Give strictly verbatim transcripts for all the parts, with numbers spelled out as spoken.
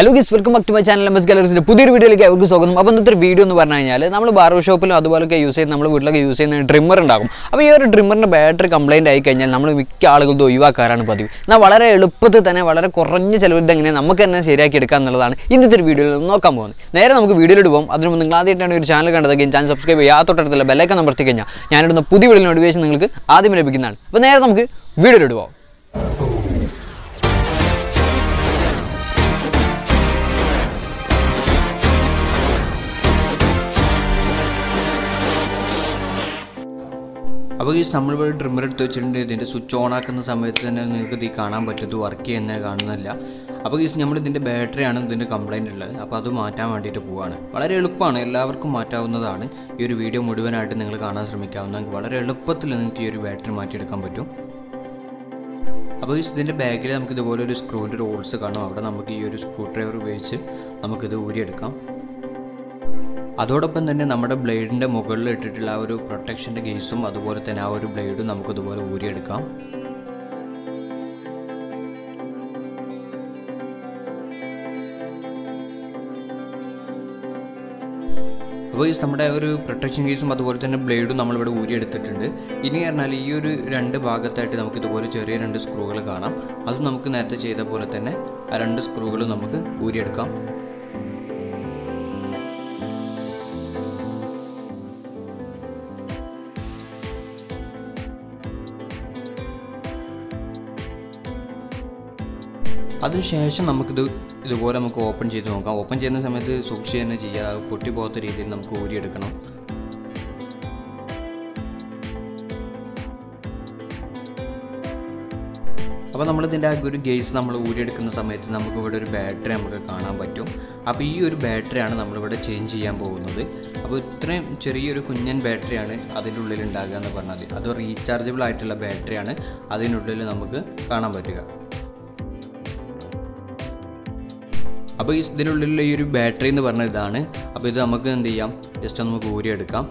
Hello guys, welcome back to my channel M S Galleries. പുതിയൊരു വീഡിയോയിലേക്ക് അവർക്ക് സ്വാഗതം. അപ്പോൾ ഇന്നത്തെ വീഡിയോ എന്ന് പറഞ്ഞു കഴിഞ്ഞാൽ നമ്മൾ ബാർബർ ഷോപ്പിലും അതുപോലൊക്കെ യൂസ് ചെയ്യുന്ന നമ്മൾ വീട്ടിലൊക്കെ യൂസ് ചെയ്യുന്ന ട്രിമ്മർ ഉണ്ടാകും. അപ്പോൾ ഈ ഒരു ട്രിമ്മറിന്റെ ബാറ്ററി കംപ്ലൈന്റ് ആയി കഴിഞ്ഞാൽ നമ്മൾ മിക്ക ആളുകളും ഒഴിവാക്കാറാണ് പതിവ്. എന്നാൽ വളരെ എളുപ്പത്തിൽ തന്നെ വളരെ കുറഞ്ഞ ചിലവിൽ എങ്ങനെ നമുക്ക് തന്നെ ശരിയാക്കി എടുക്കാം എന്നുള്ളതാണ് ഇന്നത്തെ ഒരു വീഡിയോയിൽ നോക്കാൻ പോകുന്നത്. നേരെ നമുക്ക് വീഡിയോയിലോട്ട് പോകും. അതിന് മുമ്പ് നിങ്ങൾ ആദ്യമായിട്ടാണ് ഒരു ചാനൽ കണ്ടതെങ്കിൽ ചാനൽ സബ്സ്ക്രൈബ് ചെയ്യുക, തൊട്ടടുത്തുള്ള ബെല്ലൈക്കൺ അമർത്തി കഴിഞ്ഞാൽ ഞാനിടുന്ന പുതിയ വീഡിയോ നോട്ടിഫിക്കേഷൻ നിങ്ങൾക്ക് ആദ്യം ലഭിക്കുന്നതാണ്. അപ്പോൾ നേരെ നമുക്ക് വീഡിയോയിലോട്ട് പോകാം. അപ്പോൾ ഈ നമ്മളിവിടെ ട്രിമ്മർ എടുത്ത് വെച്ചിട്ടുണ്ട്. ഇതിൻ്റെ സ്വിച്ച് ഓൺ ആക്കുന്ന സമയത്ത് തന്നെ നിങ്ങൾക്ക് ഇത് കാണാൻ പറ്റും, വർക്ക് ചെയ്യുന്നത് കാണുന്നില്ല. അപ്പോൾ ഈ നമ്മൾ ഇതിൻ്റെ ബാറ്ററിയാണ് ഇതിൻ്റെ കംപ്ലൈൻറ്റ് ഉള്ളത്. അപ്പോൾ അത് മാറ്റാൻ വേണ്ടിയിട്ട് പോവുകയാണ്. വളരെ എളുപ്പമാണ്, എല്ലാവർക്കും മാറ്റാവുന്നതാണ്. ഈ ഒരു വീഡിയോ മുഴുവനായിട്ട് നിങ്ങൾ കാണാൻ ശ്രമിക്കാവുന്ന വളരെ എളുപ്പത്തിൽ നിങ്ങൾക്ക് ഈ ഒരു ബാറ്ററി മാറ്റിയെടുക്കാൻ പറ്റും. അപ്പോൾ ഈ ഇതിൻ്റെ ബാക്കിൽ നമുക്ക് ഇതുപോലെ ഒരു സ്ക്രൂവിൻ്റെ ഒരു ഹോൾസ് കാണും. അവിടെ നമുക്ക് ഈ ഒരു സ്ക്രൂ ഡ്രൈവർ ഉപയോഗിച്ച് നമുക്കിത് ഊരിയെടുക്കാം. അതോടൊപ്പം തന്നെ നമ്മുടെ ബ്ലേഡിൻ്റെ മുകളിൽ ഇട്ടിട്ടുള്ള ആ ഒരു പ്രൊട്ടക്ഷൻ്റെ കേസും അതുപോലെ തന്നെ ആ ഒരു ബ്ലേഡും നമുക്കിതുപോലെ ഊരിയെടുക്കാം. അപ്പോൾ ഈ നമ്മുടെ ഒരു പ്രൊട്ടക്ഷൻ കേസും അതുപോലെ തന്നെ ബ്ലേഡും നമ്മളിവിടെ ഊരിയെടുത്തിട്ടുണ്ട്. ഇനി പറഞ്ഞാൽ ഈ ഒരു രണ്ട് ഭാഗത്തായിട്ട് നമുക്ക് ഇതുപോലെ ചെറിയ രണ്ട് സ്ക്രൂകൾ കാണാം. അതും നമുക്ക് നേരത്തെ ചെയ്ത പോലെ തന്നെ ആ രണ്ട് സ്ക്രൂകളും നമുക്ക് ഊരിയെടുക്കാം. അതിനുശേഷം നമുക്കിത് ഇതുപോലെ നമുക്ക് ഓപ്പൺ ചെയ്ത് നോക്കാം. ഓപ്പൺ ചെയ്യുന്ന സമയത്ത് സൂക്ഷിച്ച് തന്നെ ചെയ്യുക, പൊട്ടി പോകാത്ത രീതിയിൽ നമുക്ക് ഊരിയെടുക്കണം. അപ്പോൾ നമ്മളിതിൻ്റെ ആ ഒരു ഗേസ് നമ്മൾ ഊരിയെടുക്കുന്ന സമയത്ത് നമുക്ക് ഇവിടെ ഒരു ബാറ്ററി നമുക്ക് കാണാൻ പറ്റും. അപ്പോൾ ഈ ഒരു ബാറ്ററിയാണ് നമ്മളിവിടെ ചേഞ്ച് ചെയ്യാൻ പോകുന്നത്. അപ്പോൾ ഇത്രയും ചെറിയൊരു കുഞ്ഞൻ ബാറ്ററിയാണ് അതിൻ്റെ ഉള്ളിൽ ഉണ്ടാകുക എന്ന് പറഞ്ഞാൽ അത് റീചാർജബിൾ ആയിട്ടുള്ള ബാറ്ററിയാണ് അതിനുള്ളിൽ നമുക്ക് കാണാൻ പറ്റുക. അപ്പോൾ ഈ ഇതിനുള്ളിലുള്ള ഈ ഒരു ബാറ്ററി എന്ന് പറഞ്ഞ ഇതാണ്. അപ്പോൾ ഇത് നമുക്ക് എന്ത് ചെയ്യാം, ജസ്റ്റ് നമുക്ക് ഊരിയെടുക്കാം.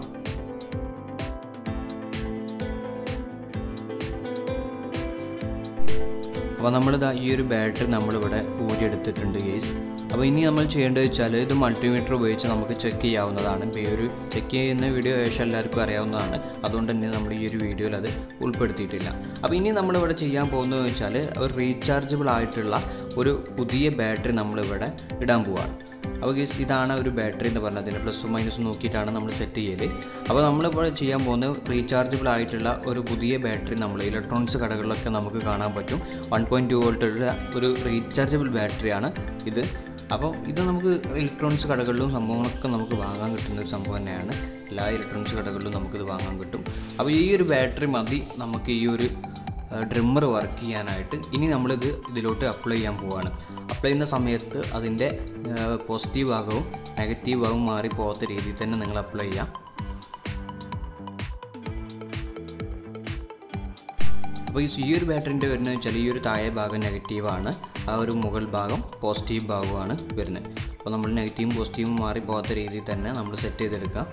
അപ്പോൾ നമ്മളിത് ഈ ഒരു ബാറ്ററി നമ്മളിവിടെ ഊരിയെടുത്തിട്ടുണ്ട് ഗൈസ്. അപ്പോൾ ഇനി നമ്മൾ ചെയ്യേണ്ടത് വെച്ചാൽ ഇത് മൾട്ടിമീറ്റർ ഉപയോഗിച്ച് നമുക്ക് ചെക്ക് ചെയ്യാവുന്നതാണ്. ഇപ്പോൾ ഈ ഒരു ചെക്ക് ചെയ്യുന്ന വീഡിയോ ഏകദേശം എല്ലാവർക്കും അറിയാവുന്നതാണ്. അതുകൊണ്ട് തന്നെ നമ്മൾ ഈ ഒരു വീഡിയോയിൽ അത് ഉൾപ്പെടുത്തിയിട്ടില്ല. അപ്പോൾ ഇനി നമ്മളിവിടെ ചെയ്യാൻ പോകുന്നത് വെച്ചാൽ ഒരു റീചാർജബിൾ ആയിട്ടുള്ള ഒരു പുതിയ ബാറ്ററി നമ്മളിവിടെ ഇടാൻ പോവുകയാണ്. അപ്പോൾ ഗൈസ് ഇതാണ് ഒരു ബാറ്ററി എന്ന് പറഞ്ഞാൽ അതിൻ്റെ പ്ലസും മൈനസും നോക്കിയിട്ടാണ് നമ്മൾ സെറ്റ് ചെയ്യൽ. അപ്പോൾ നമ്മളിപ്പോൾ ചെയ്യാൻ പോകുന്നത് റീചാർജബിൾ ആയിട്ടുള്ള ഒരു പുതിയ ബാറ്ററി നമ്മൾ ഇലക്ട്രോണിക്സ് കടകളിലൊക്കെ നമുക്ക് കാണാൻ പറ്റും. വൺ പോയിൻറ്റ് ടു വോൾട്ടുള്ള ഒരു റീചാർജബിൾ ബാറ്ററിയാണ് ഇത്. അപ്പോൾ ഇത് നമുക്ക് ഇലക്ട്രോണിക്സ് കടകളിലും സംഭവങ്ങളൊക്കെ നമുക്ക് വാങ്ങാൻ കിട്ടുന്ന ഒരു സംഭവം തന്നെയാണ്. എല്ലാ ഇലക്ട്രോണിക്സ് കടകളിലും നമുക്കിത് വാങ്ങാൻ കിട്ടും. അപ്പോൾ ഈ ഒരു ബാറ്ററി മതി നമുക്ക് ഈ ഒരു ഡ്രിമ്മർ വർക്ക് ചെയ്യാനായിട്ട്. ഇനി നമ്മളിത് ഇതിലോട്ട് അപ്ലൈ ചെയ്യാൻ പോവുകയാണ്. അപ്ലൈ ചെയ്യുന്ന സമയത്ത് അതിൻ്റെ പോസിറ്റീവ് ഭാഗവും നെഗറ്റീവ് ഭാഗവും മാറി പോകാത്ത രീതിയിൽ തന്നെ നിങ്ങൾ അപ്ലൈ ചെയ്യാം. അപ്പോൾ ഈ ഒരു ബാറ്ററിൻ്റെ വരുന്നത് വെച്ചാൽ ഈ ഒരു താഴെ ഭാഗം നെഗറ്റീവാണ്, ആ ഒരു മുകൾ ഭാഗം പോസിറ്റീവ് ഭാഗമാണ് വരുന്നത്. അപ്പോൾ നമ്മൾ നെഗറ്റീവും പോസിറ്റീവും മാറി പോകാത്ത രീതിയിൽ തന്നെ നമ്മൾ സെറ്റ് ചെയ്തെടുക്കുക.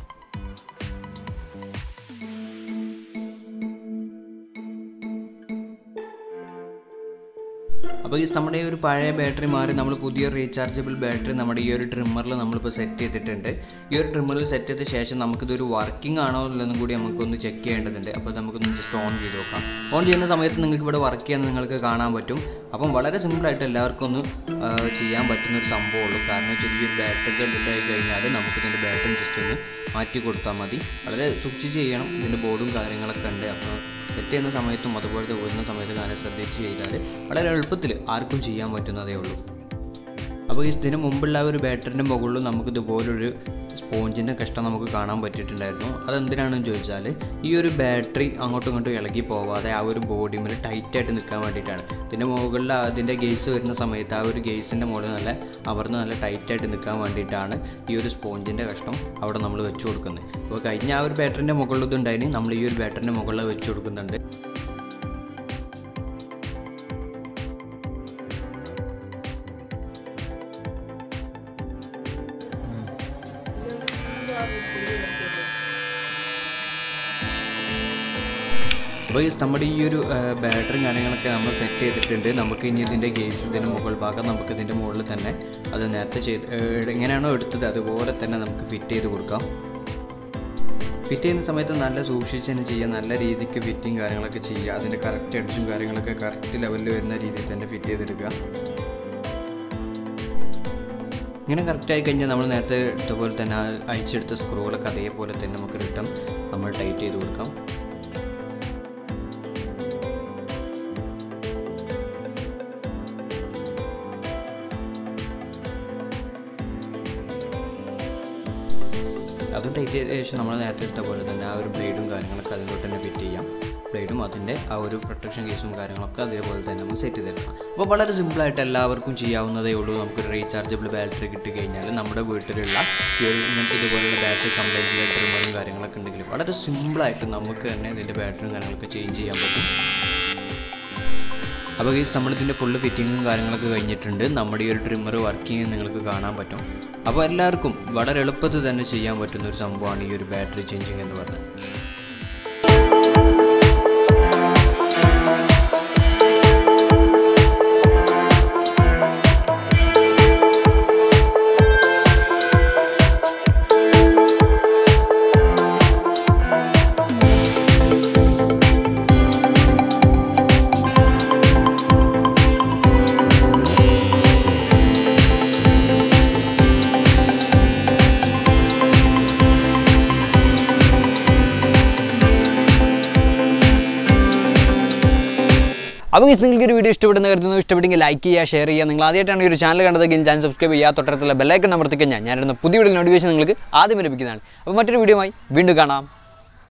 അപ്പോൾ ഈ നമ്മുടെ ഒരു പഴയ ബാറ്ററി മാറി നമ്മൾ പുതിയ റീചാർജബിൾ ബാറ്ററി നമ്മുടെ ഈ ഒരു ട്രിമ്മറിൽ നമ്മളിപ്പോൾ സെറ്റ് ചെയ്തിട്ടുണ്ട്. ഈ ഒരു ട്രിമ്മറിൽ സെറ്റ് ചെയ്ത ശേഷം നമുക്കിതൊരു വർക്കിംഗ് ആണോ എന്നുള്ളതും കൂടി നമുക്കൊന്ന് ചെക്ക് ചെയ്യേണ്ടതുണ്ട്. അപ്പോൾ നമുക്കൊന്ന് ജസ്റ്റ് ഓൺ ചെയ്ത് നോക്കാം. ഓൺ ചെയ്യുന്ന സമയത്ത് നിങ്ങൾക്ക് ഇവിടെ വർക്ക് ചെയ്യാൻ നിങ്ങൾക്ക് കാണാൻ പറ്റും. അപ്പം വളരെ സിമ്പിളായിട്ട് എല്ലാവർക്കും ഒന്ന് ചെയ്യാൻ പറ്റുന്നൊരു സംഭവമുള്ളൂ. കാരണം ചെറിയൊരു ബാറ്ററി കണ്ടിട്ടായി കഴിഞ്ഞാൽ നമുക്കിതിൻ്റെ ബാറ്ററി ജസ്റ്റ് ഒന്ന് മാറ്റി കൊടുത്താൽ മതി. വളരെ സൂക്ഷിച്ച് ചെയ്യണം, ഇതിൻ്റെ ബോർഡും കാര്യങ്ങളൊക്കെ ഉണ്ട്. അപ്പോൾ സെറ്റ് ചെയ്യുന്ന സമയത്തും അതുപോലത്തെ ഓടുന്ന സമയത്ത് കാര്യം ശ്രദ്ധിച്ച് ചെയ്താൽ വളരെ എളുപ്പത്തിൽ ആർക്കും ചെയ്യാൻ പറ്റുന്നതേ ഉള്ളൂ. അപ്പോൾ ഇതിന് മുമ്പുള്ള ഒരു ബാറ്ററിൻ്റെ മുകളിൽ നമുക്ക് ഇതുപോലൊരു സ്പോഞ്ചിൻ്റെ കഷ്ണം നമുക്ക് കാണാൻ പറ്റിയിട്ടുണ്ടായിരുന്നു. അതെന്തിനാണെന്ന് ചോദിച്ചാൽ ഈ ഒരു ബാറ്ററി അങ്ങോട്ടും ഇങ്ങോട്ടും ഇളകി പോവാതെ ആ ഒരു ബോഡി മേൽ ടൈറ്റായിട്ട് നിൽക്കാൻ വേണ്ടിയിട്ടാണ്. ഇതിൻ്റെ മുകളിൽ അതിൻ്റെ ഗേസ് വരുന്ന സമയത്ത് ആ ഒരു ഗേസിൻ്റെ മുകളിൽ നല്ല അമർന്ന് നല്ല ടൈറ്റായിട്ട് നിൽക്കാൻ വേണ്ടിയിട്ടാണ് ഈ ഒരു സ്പോഞ്ചിൻ്റെ കഷ്ണം അവിടെ നമ്മൾ വെച്ച് കൊടുക്കുന്നത്. അപ്പോൾ കഴിഞ്ഞ ആ ഒരു ബാറ്ററിൻ്റെ മുകളിൽ ഇതുണ്ടായിന് നമ്മൾ ഈ ഒരു ബാറ്ററിൻ്റെ മുകളിൽ വെച്ച് കൊടുക്കുന്നുണ്ട്. അപ്പോൾ ഈ നമ്മുടെ ഈ ഒരു ബാറ്ററി കാര്യങ്ങളൊക്കെ നമ്മൾ സെറ്റ് ചെയ്തിട്ടുണ്ട്. നമുക്ക് ഇനി ഇതിൻ്റെ ഗേസ് ഇതിൻ്റെ മുകൾ ഭാഗം നമുക്ക് ഇതിൻ്റെ മുകളിൽ തന്നെ അത് നേരത്തെ ചെയ്ത് എങ്ങനെയാണോ എടുത്തത് അതുപോലെ തന്നെ നമുക്ക് ഫിറ്റ് ചെയ്ത് കൊടുക്കാം. ഫിറ്റ് ചെയ്യുന്ന സമയത്ത് നല്ല സൂക്ഷിച്ച് തന്നെ ചെയ്യുക, നല്ല രീതിക്ക് ഫിറ്റിങ് കാര്യങ്ങളൊക്കെ ചെയ്യുക. അതിൻ്റെ കറക്റ്റ് എഡ്ജും കാര്യങ്ങളൊക്കെ കറക്റ്റ് ലെവലിൽ വരുന്ന രീതിയിൽ തന്നെ ഫിറ്റ് ചെയ്തെടുക്കുക. ഇങ്ങനെ കറക്റ്റായി കഴിഞ്ഞാൽ നമ്മൾ നേരത്തെ എടുത്തപോലെ തന്നെ അയച്ചെടുത്ത സ്ക്രൂകളൊക്കെ അതേപോലെ തന്നെ നമുക്ക് റിട്ടേൺ നമ്മൾ ടൈറ്റ് ചെയ്ത് കൊടുക്കാം. അതും ടൈറ്റ് ചെയ്ത ശേഷം നമ്മൾ നേരത്തെ എടുത്ത പോലെ തന്നെ ആ ഒരു ബ്ലേഡും കാര്യങ്ങളൊക്കെ അതിലോട്ട് തന്നെ ഫിറ്റ് ചെയ്യാം. ബ്ലേഡും അതിൻ്റെ ആ ഒരു പ്രൊട്ടക്ഷൻ കേസും കാര്യങ്ങളൊക്കെ അതേപോലെ തന്നെ നമ്മൾ സെറ്റ് ചെയ്തെടുക്കാം. അപ്പോൾ വളരെ സിമ്പിളായിട്ട് എല്ലാവർക്കും ചെയ്യാവുന്നതേ ഉള്ളൂ. നമുക്കൊരു റീചാർജബിൾ ബാറ്ററി കിട്ടിക്കഴിഞ്ഞാൽ നമ്മുടെ വീട്ടിലുള്ള ഈ ഒരു ഇങ്ങനത്തെ ഇതുപോലുള്ള ബാറ്ററി കംപ്ലൈൻറ്റിലെ ട്രിമ്മറും കാര്യങ്ങളൊക്കെ ഉണ്ടെങ്കിൽ വളരെ സിമ്പിളായിട്ട് നമുക്ക് തന്നെ ഇതിൻ്റെ ബാറ്ററിയും കാര്യങ്ങളൊക്കെ ചേഞ്ച് ചെയ്യാൻ പറ്റും. അപ്പോൾ ഗൈസ് നമ്മളിതിൻ്റെ ഫുള്ള് ഫിറ്റിങ്ങും കാര്യങ്ങളൊക്കെ കഴിഞ്ഞിട്ടുണ്ട്. നമ്മുടെ ഈ ഒരു ട്രിമ്മർ വർക്കിംഗ് നിങ്ങൾക്ക് കാണാൻ പറ്റും. അപ്പോൾ എല്ലാവർക്കും വളരെ എളുപ്പത്തിൽ തന്നെ ചെയ്യാൻ പറ്റുന്ന ഒരു സംഭവമാണ് ഈ ഒരു ബാറ്ററി ചേഞ്ചിങ് എന്ന് പറഞ്ഞത്. അപ്പോൾ ഗൈസ് നിങ്ങൾക്ക് ഒരു വീഡിയോ ഇഷ്ടപ്പെടുന്ന കരുതുന്നു. ഇഷ്ടപ്പെട്ടെങ്കിൽ ലൈക്ക് ചെയ്യുക, ഷെയർ ചെയ്യുക. നിങ്ങൾ ആദ്യമായിട്ടാണ് ഈ ഒരു ചാനൽ കണ്ടതെങ്കിൽ ചാനൽ സബ്സ്ക്രൈബ് ചെയ്യുക. തൊട്ടടുത്തുള്ള ബെല്ലൈക്കൺ അമർത്തി കഴിഞ്ഞാൽ ഞാനിടുന്ന പുതിയ വീഡിയോ നോട്ടിഫിക്കേഷൻ നിങ്ങൾക്ക് ആദ്യം ലഭിക്കുന്നതാണ്. അപ്പോൾ മറ്റൊരു വീഡിയോയുമായി വീണ്ടും കാണാം.